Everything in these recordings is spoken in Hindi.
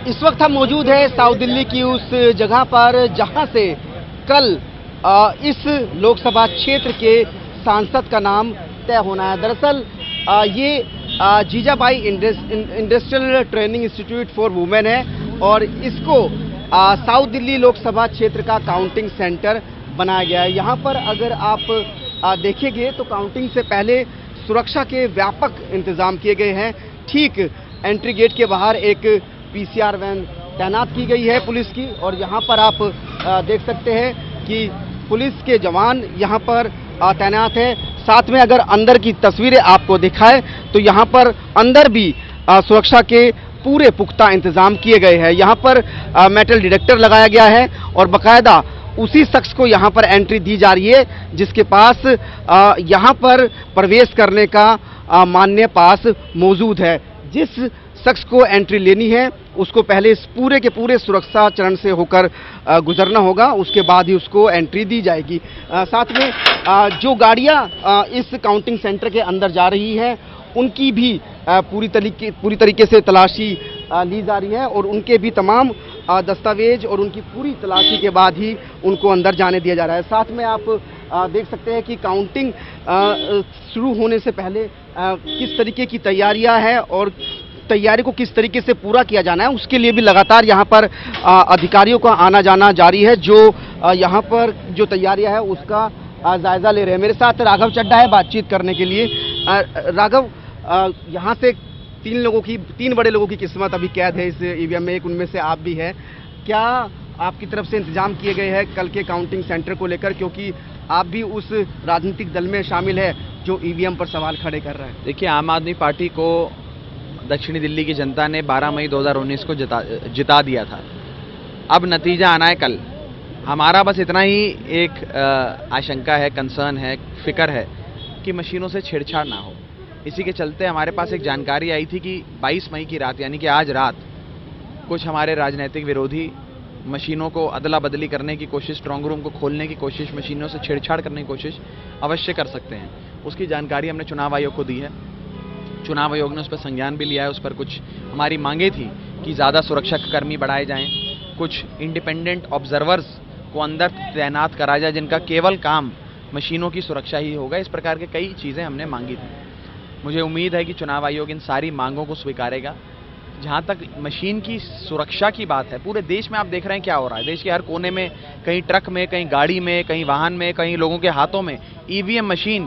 इस वक्त हम मौजूद है साउथ दिल्ली की उस जगह पर जहां से कल इस लोकसभा क्षेत्र के सांसद का नाम तय होना है। दरअसल ये Jijabai industrial training institute for women है और इसको साउथ दिल्ली लोकसभा क्षेत्र का काउंटिंग सेंटर बनाया गया है। यहाँ पर अगर आप देखेंगे तो काउंटिंग से पहले सुरक्षा के व्यापक इंतजाम किए गए हैं। ठीक एंट्री गेट के बाहर एक पीसीआर वैन तैनात की गई है पुलिस की और यहाँ पर आप देख सकते हैं कि पुलिस के जवान यहाँ पर तैनात है। साथ में अगर अंदर की तस्वीरें आपको दिखाएं तो यहाँ पर अंदर भी सुरक्षा के पूरे पुख्ता इंतजाम किए गए हैं। यहाँ पर मेटल डिटेक्टर लगाया गया है और बाकायदा उसी शख्स को यहाँ पर एंट्री दी जा रही है जिसके पास यहाँ पर प्रवेश करने का मान्य पास मौजूद है। जिस शख्स को एंट्री लेनी है उसको पहले इस पूरे के पूरे सुरक्षा चरण से होकर गुजरना होगा, उसके बाद ही उसको एंट्री दी जाएगी। साथ में जो गाड़ियाँ इस काउंटिंग सेंटर के अंदर जा रही है उनकी भी पूरी तरीके से तलाशी ली जा रही है और उनके भी तमाम दस्तावेज और उनकी पूरी तलाशी के बाद ही उनको अंदर जाने दिया जा रहा है। साथ में आप देख सकते हैं कि काउंटिंग शुरू होने से पहले किस तरीके की तैयारियां हैं और तैयारी को किस तरीके से पूरा किया जाना है उसके लिए भी लगातार यहाँ पर अधिकारियों का आना जाना जारी है, जो यहाँ पर जो तैयारियां है उसका जायजा ले रहे हैं। मेरे साथ राघव चड्ढा है बातचीत करने के लिए। राघव, यहाँ से तीन बड़े लोगों की किस्मत अभी कैद है इस ईवीएम में, एक उनमें से आप भी है। क्या आपकी तरफ से इंतजाम किए गए हैं कल के काउंटिंग सेंटर को लेकर, क्योंकि आप भी उस राजनीतिक दल में शामिल है जो ईवीएम पर सवाल खड़े कर रहे हैं? देखिए, आम आदमी पार्टी को दक्षिणी दिल्ली की जनता ने 12 मई 2019 को जिता दिया था। अब नतीजा आना है कल। हमारा बस इतना ही एक आशंका है, कंसर्न है, फिक्र है कि मशीनों से छेड़छाड़ ना हो। इसी के चलते हमारे पास एक जानकारी आई थी कि 22 मई की रात यानी कि आज रात कुछ हमारे राजनीतिक विरोधी मशीनों को अदला बदली करने की कोशिश, स्ट्रांग रूम को खोलने की कोशिश, मशीनों से छेड़छाड़ करने की कोशिश अवश्य कर सकते हैं। उसकी जानकारी हमने चुनाव आयोग को दी है। चुनाव आयोग ने उस पर संज्ञान भी लिया है। उस पर कुछ हमारी मांगे थी कि ज़्यादा सुरक्षा कर्मी बढ़ाए जाएं, कुछ इंडिपेंडेंट ऑब्जर्वर्स को अंदर तैनात करा जाए जिनका केवल काम मशीनों की सुरक्षा ही होगा। इस प्रकार के कई चीज़ें हमने मांगी थी। मुझे उम्मीद है कि चुनाव आयोग इन सारी मांगों को स्वीकारेगा। जहाँ तक मशीन की सुरक्षा की बात है, पूरे देश में आप देख रहे हैं क्या हो रहा है। देश के हर कोने में, कहीं ट्रक में, कहीं गाड़ी में, कहीं वाहन में, कहीं लोगों के हाथों में ईवीएम मशीन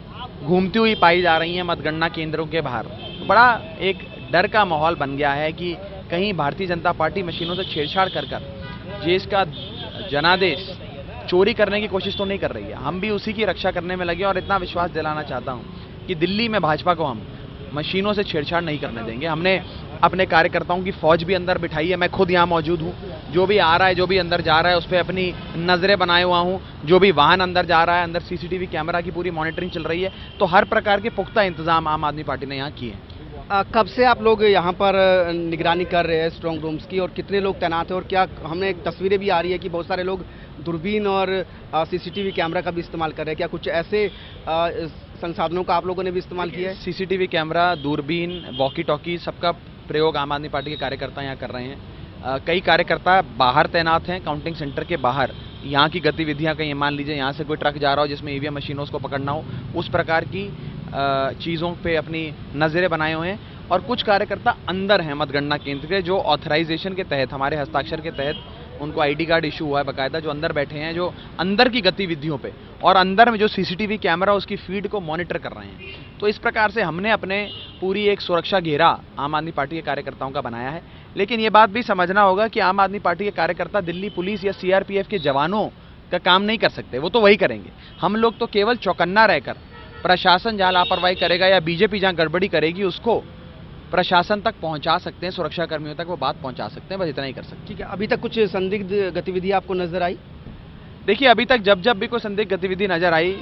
घूमती हुई पाई जा रही हैं मतगणना केंद्रों के बाहर। तो बड़ा एक डर का माहौल बन गया है कि कहीं भारतीय जनता पार्टी मशीनों से छेड़छाड़ कर देश का जनादेश चोरी करने की कोशिश तो नहीं कर रही है। हम भी उसी की रक्षा करने में लगे और इतना विश्वास दिलाना चाहता हूं कि दिल्ली में भाजपा को हम मशीनों से छेड़छाड़ नहीं करने देंगे। हमने अपने कार्यकर्ताओं की फौज भी अंदर बिठाई है। मैं खुद यहाँ मौजूद हूँ। जो भी आ रहा है, जो भी अंदर जा रहा है, उस पर अपनी नज़रें बनाए हुआ हूँ। जो भी वाहन अंदर जा रहा है, अंदर सीसीटीवी कैमरा की पूरी मॉनिटरिंग चल रही है। तो हर प्रकार के पुख्ता इंतजाम आम आदमी पार्टी ने यहाँ किए हैं। कब से आप लोग यहाँ पर निगरानी कर रहे हैं स्ट्रांग रूम्स की, और कितने लोग तैनात हैं? और क्या हमने तस्वीरें भी आ रही है कि बहुत सारे लोग दूरबीन और सीसीटीवी कैमरा का भी इस्तेमाल कर रहे हैं। क्या कुछ ऐसे संसाधनों का आप लोगों ने भी इस्तेमाल किया है? सीसीटीवी कैमरा, दूरबीन, वॉकी टॉकी, सबका प्रयोग आम आदमी पार्टी के कार्यकर्ता यहाँ कर रहे हैं। कई कार्यकर्ता बाहर तैनात हैं, काउंटिंग सेंटर के बाहर। यहाँ की गतिविधियाँ, कहीं मान लीजिए यहाँ से कोई ट्रक जा रहा हो जिसमें ईवीएम मशीनों को पकड़ना हो, उस प्रकार की चीज़ों पे अपनी नज़रें बनाए हुए हैं। और कुछ कार्यकर्ता अंदर हैं मतगणना केंद्र के, जो ऑथराइजेशन के तहत, हमारे हस्ताक्षर के तहत उनको आईडी कार्ड इशू हुआ है बाकायदा, जो अंदर बैठे हैं, जो अंदर की गतिविधियों पे और अंदर में जो सीसीटीवी कैमरा उसकी फीड को मॉनिटर कर रहे हैं। तो इस प्रकार से हमने अपने पूरी एक सुरक्षा घेरा आम आदमी पार्टी के कार्यकर्ताओं का बनाया है। लेकिन ये बात भी समझना होगा कि आम आदमी पार्टी के कार्यकर्ता दिल्ली पुलिस या सीआरपीएफ के जवानों का काम नहीं कर सकते। वो तो वही करेंगे। हम लोग तो केवल चौकन्ना रहकर, प्रशासन जहाँ लापरवाही करेगा या बीजेपी जहाँ गड़बड़ी करेगी उसको प्रशासन तक पहुंचा सकते हैं, सुरक्षा कर्मियों तक वो बात पहुंचा सकते हैं। बस इतना ही कर सकते हैं। ठीक है, अभी तक कुछ संदिग्ध गतिविधि आपको नजर आई? देखिए, अभी तक जब भी कोई संदिग्ध गतिविधि नजर आई,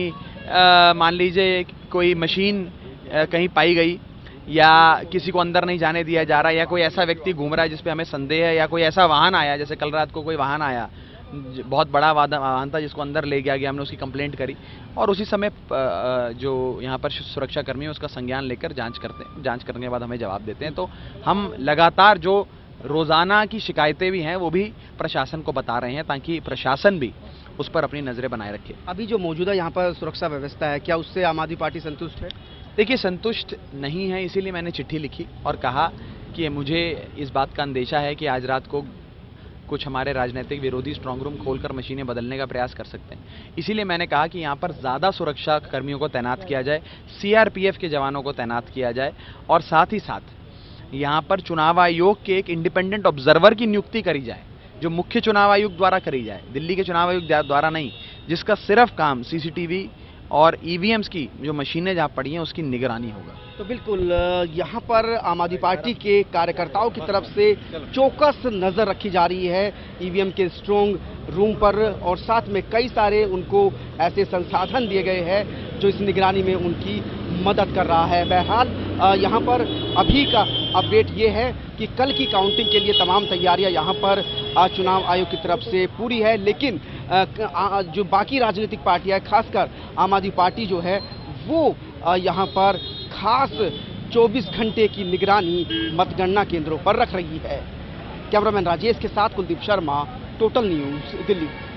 कहीं मान लीजिए कोई मशीन कहीं पाई गई या किसी को अंदर नहीं जाने दिया जा रहा, या कोई ऐसा व्यक्ति घूम रहा है जिस पे हमें संदेह है, या कोई ऐसा वाहन आया, जैसे कल रात को कोई वाहन आया, बहुत बड़ा वाहन था जिसको अंदर ले गया, हमने उसकी कंप्लेंट करी और उसी समय जो यहाँ पर सुरक्षा कर्मी है उसका संज्ञान लेकर जांच करने के बाद हमें जवाब देते हैं। तो हम लगातार जो रोज़ाना की शिकायतें भी हैं, वो भी प्रशासन को बता रहे हैं ताकि प्रशासन भी उस पर अपनी नज़रें बनाए रखे। अभी जो मौजूदा यहाँ पर सुरक्षा व्यवस्था है, क्या उससे आम आदमी पार्टी संतुष्ट है? देखिए, संतुष्ट नहीं है, इसीलिए मैंने चिट्ठी लिखी और कहा कि मुझे इस बात का अंदेशा है कि आज रात को कुछ हमारे राजनीतिक विरोधी स्ट्रांग रूम खोलकर मशीनें बदलने का प्रयास कर सकते हैं। इसीलिए मैंने कहा कि यहाँ पर ज़्यादा सुरक्षा कर्मियों को तैनात किया जाए, सीआरपीएफ के जवानों को तैनात किया जाए और साथ ही साथ यहाँ पर चुनाव आयोग के एक इंडिपेंडेंट ऑब्जर्वर की नियुक्ति करी जाए, जो मुख्य चुनाव आयुक्त द्वारा करी जाए, दिल्ली के चुनाव आयुक्त द्वारा नहीं, जिसका सिर्फ काम सीसीटीवी और ईवीएम्स की जो मशीनें जहाँ पड़ी हैं उसकी निगरानी होगा। तो बिल्कुल यहाँ पर आम आदमी पार्टी के कार्यकर्ताओं की तरफ से चौकस नज़र रखी जा रही है ईवीएम के स्ट्रांग रूम पर, और साथ में कई सारे उनको ऐसे संसाधन दिए गए हैं जो इस निगरानी में उनकी मदद कर रहा है। बहरहाल यहाँ पर अभी का अपडेट ये है कि कल की काउंटिंग के लिए तमाम तैयारियां यहाँ पर चुनाव आयोग की तरफ से पूरी है, लेकिन जो बाकी राजनीतिक पार्टियां, खासकर आम आदमी पार्टी जो है वो यहाँ पर खास 24 घंटे की निगरानी मतगणना केंद्रों पर रख रही है। कैमरामैन राजेश के साथ कुलदीप शर्मा, टोटल न्यूज़, दिल्ली।